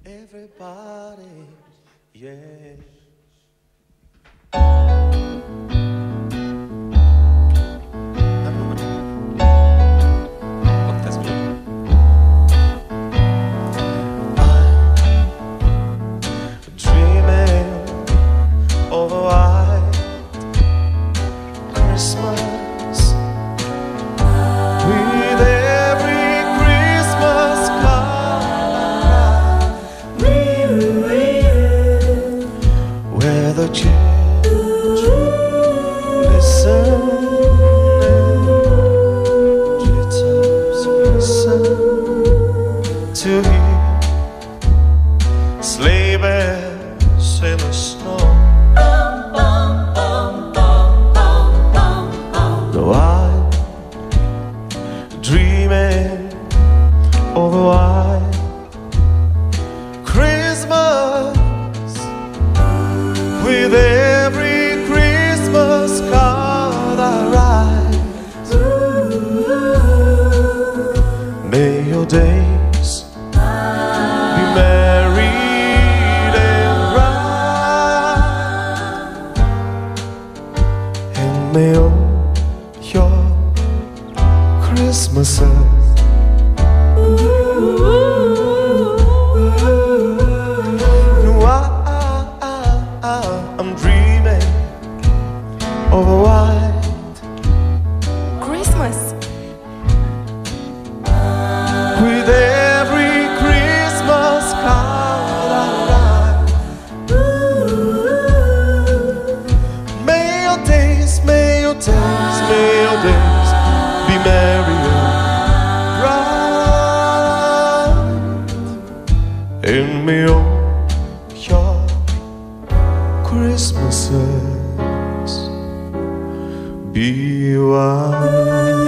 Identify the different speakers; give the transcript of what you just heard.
Speaker 1: everybody, yeah. The children listen, listen to hear sleigh bells in the snow. Though I'm dreaming of a white Christmas, with every Christmas card I write. May your days be married and bright, and may all your Christmases I'm dreaming of a white
Speaker 2: Christmas.
Speaker 1: With every Christmas card I write. May your days, may your days, may your days be merry and bright, and may all your Christmases be white.